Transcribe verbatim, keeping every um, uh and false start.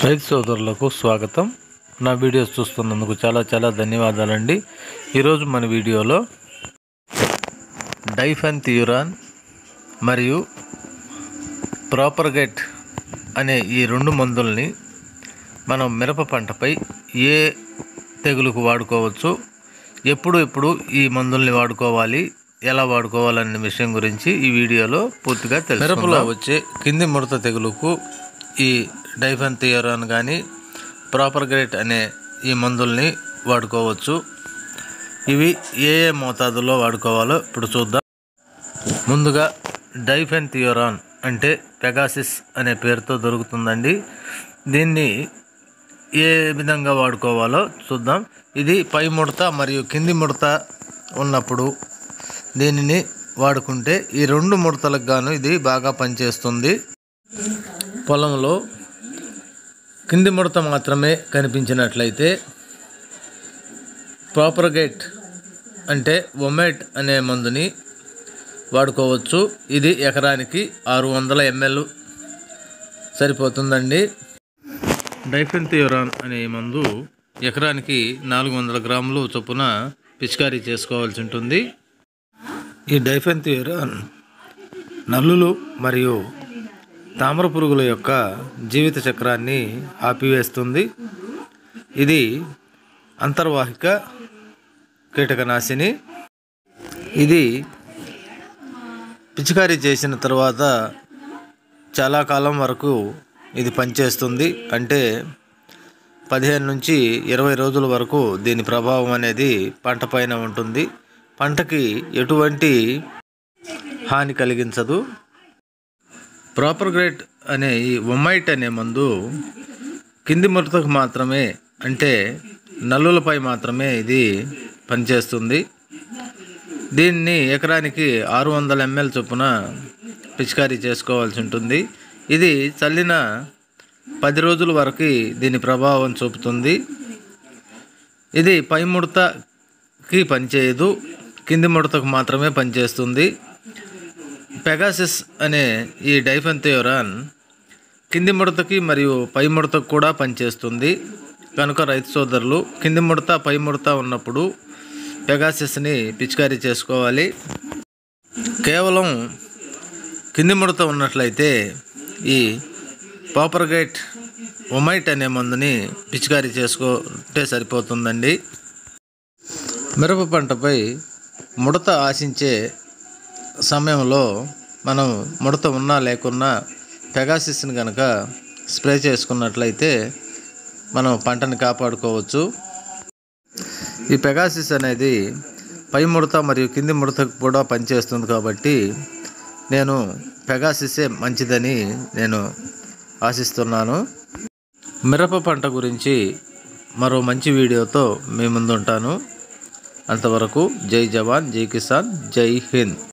రైతు సోదరులకు స్వాగతం. నా వీడియోస్ చూస్తున్నందుకు చాలా చాలా ధన్యవాదాలండి. ఈరోజు మన వీడియోలో డైఫెన్థ్యూరాన్ మరియు ప్రాపర్గేట్ అనే ఈ రెండు మందుల్ని మనం మిరప పంటపై ఏ తెగులుకు వాడుకోవచ్చు, ఎప్పుడు ఎప్పుడు ఈ మందుల్ని వాడుకోవాలి, ఎలా వాడుకోవాలనే విషయం గురించి ఈ వీడియోలో పూర్తిగా తెలుసు. మిరపలో వచ్చే కింది ముడత తెగులుకు ఈ డైఫెన్థ్యూరాన్ కానీ ప్రాపర్గేట్ అనే ఈ మందుల్ని వాడుకోవచ్చు. ఇవి ఏ ఏ మోతాదులో వాడుకోవాలో ఇప్పుడు చూద్దాం. ముందుగా డైఫెన్థ్యూరాన్ అంటే పెగాసిస్ అనే పేరుతో దొరుకుతుందండి. దీన్ని ఏ విధంగా వాడుకోవాలో చూద్దాం. ఇది పై ముడత మరియు కింది ముడత ఉన్నప్పుడు దీనిని వాడుకుంటే ఈ రెండు ముడతలకు గాను ఇది బాగా పనిచేస్తుంది. పొలంలో కింది ముడత మాత్రమే కనిపించినట్లయితే ప్రాపర్గేట్ అంటే వొమేట్ అనే మందుని వాడుకోవచ్చు. ఇది ఎకరానికి ఆరు వందల ఎంఎల్ సరిపోతుందండి. డైఫెన్థ్యూరాన్ అనే మందు ఎకరానికి నాలుగు వందల గ్రాములు చొప్పున పిచికారీ చేసుకోవాల్సి ఉంటుంది. ఈ డైఫెన్థ్యూరాన్ నల్లులు మరియు తామర పురుగుల యొక్క జీవిత చక్రాన్ని ఆపివేస్తుంది. ఇది అంతర్వాహిక కీటకనాశిని. ఇది పిచికారీ చేసిన తర్వాత చాలా కాలం వరకు ఇది పనిచేస్తుంది. అంటే పదిహేను నుంచి ఇరవై రోజుల వరకు దీని ప్రభావం అనేది పంట పైన ఉంటుంది. పంటకి ఎటువంటి హాని కలిగించదు. ప్రాపర్గేట్ అనే ఈ వొమైట్ అనే మందు కింది ముడతకు మాత్రమే, అంటే నల్లులపై మాత్రమే ఇది పనిచేస్తుంది. దీన్ని ఎకరానికి ఆరు వందల ఎంఎల్ చొప్పున పిచికారీ చేసుకోవాల్సి ఉంటుంది. ఇది చల్లిన పది రోజుల వరకు దీని ప్రభావం చూపుతుంది. ఇది పై ముడతకి పనిచేయదు, కింది ముడతకు మాత్రమే పనిచేస్తుంది. పెగాసిస్ అనే ఈ డైఫెన్థ్యూరాన్ కింది ముడతకి మరియు పై ముడతకు కూడా పనిచేస్తుంది. కనుక రైతు సోదరులు కింది ముడత పై ముడత ఉన్నప్పుడు పెగాసిస్ని పిచికారీ చేసుకోవాలి. కేవలం కింది ముడత ఉన్నట్లయితే ఈ ప్రాపర్గేట్ వొమైట్ అనే మందుని పిచికారీ చేసుకుంటే సరిపోతుందండి. మిరప పంటపై ముడత ఆశించే సమయంలో మనం ముడత ఉన్నా లేకున్నా పెగాసిస్ని కనుక స్ప్రే చేసుకున్నట్లయితే మనం పంటని కాపాడుకోవచ్చు. ఈ పెగాసిస్ అనేది పై ముడత మరియు కింది ముడతకు కూడా పనిచేస్తుంది. కాబట్టి నేను పెగాసిసే మంచిదని నేను ఆశిస్తున్నాను. మిరప పంట గురించి మరో మంచి వీడియోతో మీ ముందు ఉంటాను. అంతవరకు జై జవాన్, జై కిసాన్, జై హింద్.